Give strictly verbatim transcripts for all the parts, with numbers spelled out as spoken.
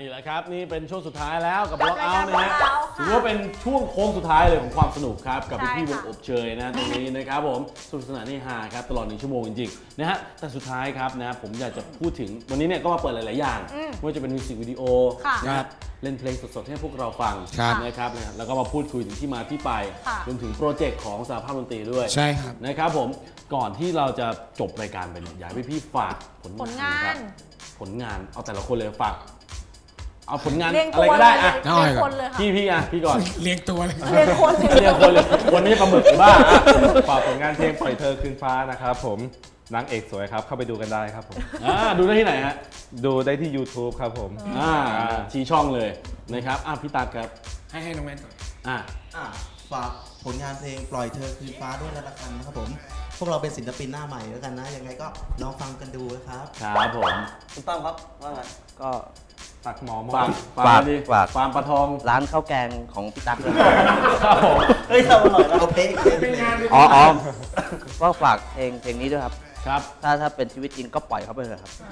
นี่แหละครับนี่เป็นช่วงสุดท้ายแล้วกับบล็อกเอาท์นะฮะถือว่าเป็นช่วงโค้งสุดท้ายเลยของความสนุกครับกับพี่วงอบเชยนะตรงนี้นะครับผมสนุกสนานนี่ฮาครับตลอดหนึ่งชั่วโมงจริงๆนะฮะแต่สุดท้ายครับนะผมอยากจะพูดถึงวันนี้เนี่ยก็มาเปิดหลายๆอย่างไม่ว่าจะเป็นมิวสิกวิดีโอนะครับเล่นเพลงสดๆให้พวกเราฟังนะครับแล้วก็มาพูดคุยถึงที่มาที่ไปรวมถึงโปรเจกต์ของสหภาพดนตรีด้วยใช่ครับนะครับผมก่อนที่เราจะจบรายการไปเนี่ยอยากให้พี่ฝากผลงานนะครับผลงานเอาแต่ละคนเลยฝากเอาผลงานอะไรก็ได้อะพี่พี่อ่ะพี่ก่อนเรียงตัวเลยเรียงคนเรียงคนเลยคนไม่ใช่ปลาหมึกบ้าฝากผลงานเพลงปล่อยเธอคืนฟ้านะครับผมนางเอกสวยครับเข้าไปดูกันได้ครับผมอ่าดูได้ที่ไหนฮะดูได้ที่ YouTube ครับผมอ่าชี้ช่องเลยนะครับอ่ะพี่ตั๊กครับให้ให้น้องแมนก่อนอ่าอ่าฝากผลงานเพลงปล่อยเธอคืนฟ้าด้วยแล้วกันนะครับผมพวกเราเป็นศิลปินหน้าใหม่แล้วกันนะยังไงก็ลองฟังกันดูนะครับครับผมคุณตั้มครับว่าไงก็ฝากหมอฝากฝากฝากฟาร์มปลาทองร้านข้าวแกงของพี่ตั๊กเลยครับผมเฮ้ยทำอร่อยนะเอาเพลงอ๋ออ๋อก็ฝากเพลงเพลงนี้ด้วยครับครับถ้าถ้าเป็นชีวิตจริงก็ปล่อยเขาไปเลยครับ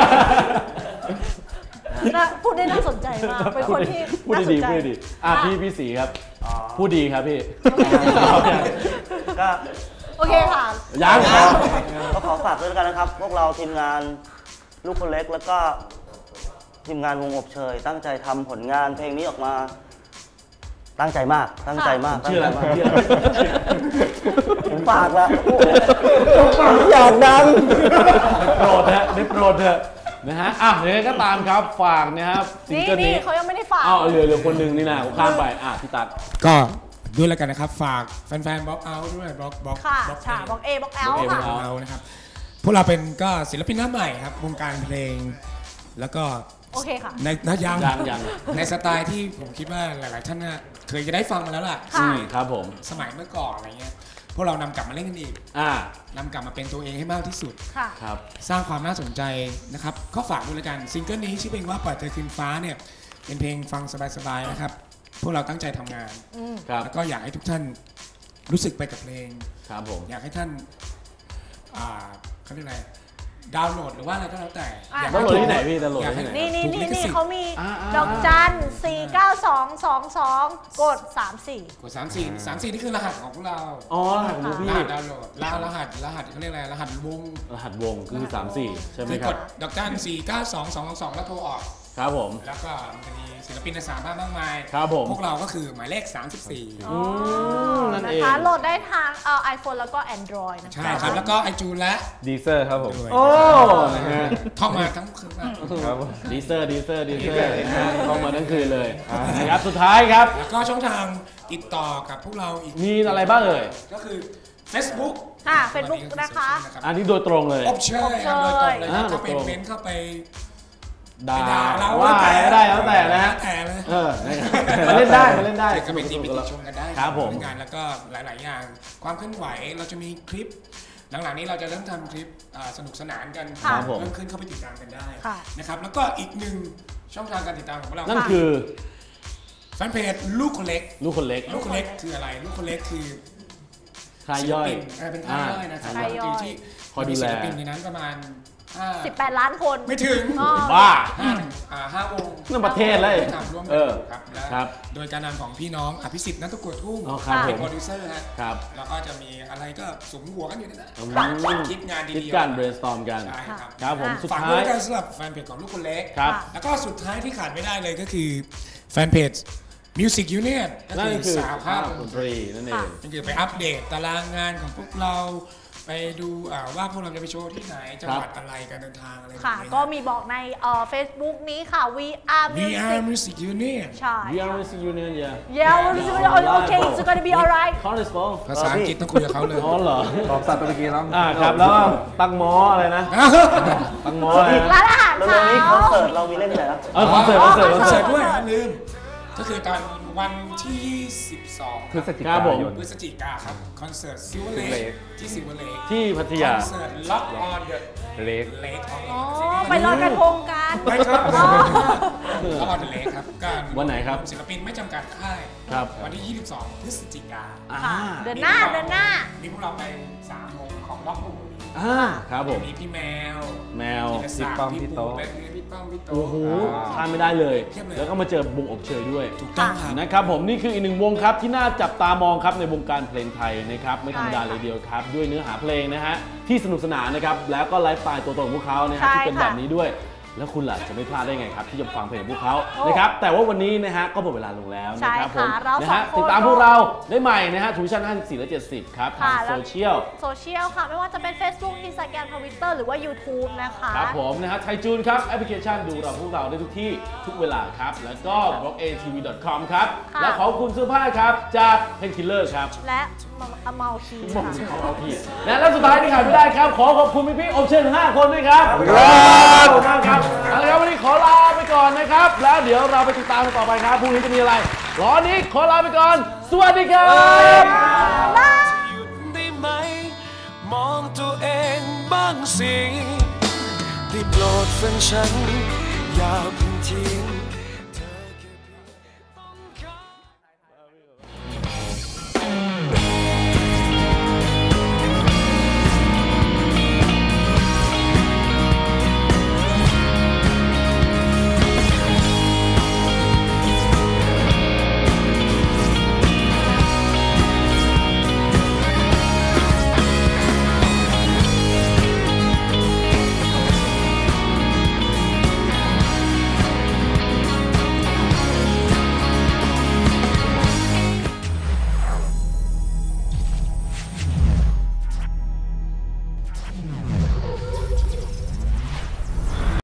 พูดได้น่าสนใจมากเป็นคนที่พูดดีพูดดีอ่ะพี่พี่สีครับพูดดีครับพี่ก็โอเคค่ะยังก็ขอฝากด้วยกันนะครับพวกเราทีมงานลูกคนเล็กแล้วก็ทีมงานวงอบเชยตั้งใจทำผลงานเพลงนี้ออกมาตั้งใจมากตั้งใจมากเชื่อแล้วผมฝากแล้วผมฝากอยากดังโปรดฮะได้โปรดเถอะนะฮะอ่ะยังไงก็ตามครับฝากนะครับซิงเกิลนี้เขายังไม่ได้ฝากอ้าวเหลือเหลือคนหนึ่งนี่นะผมข้ามไปอ่ะพี่ตั๊กก็ด้วยแล้วกันนะครับฝากแฟนๆบล็อกเอาด้วยบล็อกบล็อกค่ะบล็อกเอบล็อกแอลค่ะนะครับพวกเราเป็นก็ศิลปินหน้าใหม่ครับวงการเพลงแล้วก็โอเคค่ะในนัยังยังในสไตล์ที่ผมคิดว่าหลายๆท่านน่ะเคยจะได้ฟังมาแล้วล่ะครับผมสมัยเมื่อก่อนอะไรเงี้ยพวกเรานำกลับมาเล่นกันอีกนำกลับมาเป็นตัวเองให้มากที่สุดครับสร้างความน่าสนใจนะครับก็ฝากด้วยกันซิงเกิลนี้ชื่อเพลงว่าปล่อยเธอคืนฟ้าเนี่ยเป็นเพลงฟังสบายๆนะครับพวกเราตั้งใจทำงานแล้วก็อยากให้ทุกท่านรู้สึกไปกับเพลงครับผมอยากให้ท่านเขาเรียกอะไรดาวน์โหลดหรือว่าอะไรก็แล้วแต่อยากดาวน์โหลดที่ไหนพี่ดาวน์โหลดที่ไหนนี่นี่นี่นี่เขามีดอกจันสี่เก้าสองสองสองกดสามสี่กดสามสี่สามสี่นี่คือรหัสของพวกเราอ๋อรหัสของพี่รหัสดาวน์โหลดรหัสรหัสรหัสเขาเรียกอะไรรหัสวงรหัสวงคือสามสี่ใช่ไหมครับกดดอกจันสี่เก้าสองสองสองแล้วโทรออกครับผมแล้วก็มันจะมีศิลปินในสามบ้านมากมายครับผมพวกเราก็คือหมายเลขสามสิบสี่นั่นเองนะคะโหลดได้ทางเอ่อ iPhone แล้วก็ Android นะคะใช่ครับแล้วก็ iTunes และ Deezer ครับผมโอ้ท่องมาทั้งคืนครับดีเซอร์ดีเซอร์ดีเซอร์ท่องมาทั้งคืนเลยนะครับสุดท้ายครับแล้วก็ช่องทางติดต่อกับพวกเราอีกมีอะไรบ้างเอ่ยก็คือ Facebook ค่ะ Facebook นะคะอันนี้โดยตรงเลยอบเชยโดยตรงเลยเข้าไปเม้นเข้าไปด่าว่าอะไรก็ได้แล้วแต่นะแต่เลยเออมาเล่นได้มาเล่นได้ก็เป็นที่ไปติชมกันได้ครับผมงานแล้วก็หลายๆอย่างความเคลื่อนไหวเราจะมีคลิปหลังๆนี้เราจะเริ่มทำคลิปสนุกสนานกันเริ่มขึ้นเข้าไปติดตามกันได้นะครับแล้วก็อีกหนึ่งช่องทางการติดตามของเรานั่นคือแฟนเพจลูกคนเล็กลูกคนเล็กลูกคนเล็กคืออะไรลูกคนเล็กคือค่ายย่อยเป็นค่ายย่อยนะครับที่คอยดูแลศิลปินในนั้นประมาณสิบแปดล้านคนไม่ถึงบ้าห้าวงนั่นประเทศเลยร่วมกันครับโดยการนำของพี่น้องอภิสิทธิ์นัทกุลทุ่งเป็นโปรดิวเซอร์ครับแล้วก็จะมีอะไรก็สมหัวกันอยู่นั่นแหละคิดงานดีๆคิดการ brainstorm กันครับผมสุดท้ายการสำหรับแฟนเพจของลูกคนเล็กแล้วก็สุดท้ายที่ขาดไม่ได้เลยก็คือแฟนเพจMusic Union นั่นคือสหภาพดนตรีนั่นเองนั่นคือไปอัปเดตตารางงานของพวกเราไปดูว่าพวกเราจะไปโชว์ที่ไหนจังหวัดอะไรการเดินทางอะไรค่ะก็มีบอกในเฟซบุ๊กนี้ค่ะ วี อาร์ Music Union ใช่วี อาร์ Music Union yeah yeah okay it's gonna be alright ภาษาอังกฤษต้องคุยกับเขาเลยอ๋อเหรอตอบสัตว์ตะกี้แล้วอ่าครับแล้วตั้งหมออะไรนะตั้งหมออะไรร้านอาหารค่ะแล้วนี้คอนเสิร์ตเรามีเล่นไหนเออคอนเสิร์ตคอนเสิร์ตคอนเสิร์ตด้วยลืมก็คือตอนวันที่สิบสองพฤศจิกายนพฤศจิกาครับคอนเสิร์ตซิลเวอร์เลกที่ซิลเวอร์เลกที่พัทยาคอนเสิร์ตล็อกออนเดอะเลกเลกอ๋อไปลอยกระทงกันไปครับล็อกออนเดอะเลกครับการวันไหนครับศิลปินไม่จำกัดค่ายครับวันที่ยี่สิบสองพฤศจิกาเดือนหน้าเดือนหน้ามีพวกเราไปสามวงของล็อกอูอ่าครับผมมีพี่แมวแมวพี่ศักดิ์ป้อมพี่พี่ปูโต๊ะแบงค์พี่ป้อมพี่โตโอ้โหอ่าพลาดไม่ได้เลยเทียบเลยแล้วก็มาเจอวงอบเชยด้วยถูกต้องครับนะครับผมนี่คืออีกหนึ่งวงครับที่น่าจับตามองครับในวงการเพลงไทยนะครับไม่ธรรมดาใช่ค่ะเลยเดียวครับด้วยเนื้อหาเพลงนะฮะที่สนุกสนานนะครับแล้วก็ไลฟ์สไตล์ตัวตนของพวกเขานะฮะใช่ที่เป็นค่ะแบบนี้ด้วย แล้วคุณล่ะจะไม่พลาดได้ไงครับที่จะฟังเพลงของพวกเขาโอ้นะครับแต่ว่าวันนี้นะฮะก็หมดเวลาลงแล้วนะครับผมใช่ค่ะเรานะสอฮะงคนติดตามพวกเราได้ใหม่นะฮะทูชั่นห้าสิบสี่และเจ็ดสิบครับทางค่ะแล้วโซเชียลโซเชียลค่ะ ไม่ว่าจะเป็น Facebook Instagram Twitter หรือว่า YouTube นะคะครับผมนะฮะไทจูนครับแอปพลิเคชันดูเราพวกเราได้ทุกที่ทุกเวลาครับแล้วก็ บล็อก เอ ที วี ดอท คอม ครับค่ะและขอบคุณเสื้อผ้าครับจากเพนคิลเลอร์ครับและเมาคีบอกค่ะสิเขาเอาผิดนะและสุดท้ายที่ขาดไม่ได้ครับ ขอขอบคุณพี่ๆอบเชิญห้าคนด้วยครับครับขอบคุณมากครับเอาละครับวันนี้ขอลาไปก่อนนะครับ แล้วเดี๋ยวเราไปติดตามกันต่อไปครับพรุ่งนี้จะมีอะไรรอนี้ขอลาไปก่อน สวัสดีครับหยุดได้ไหม มองตัวเองบ้างสิได้โปรดฟังฉัน อย่าเพิ่งทิ้ง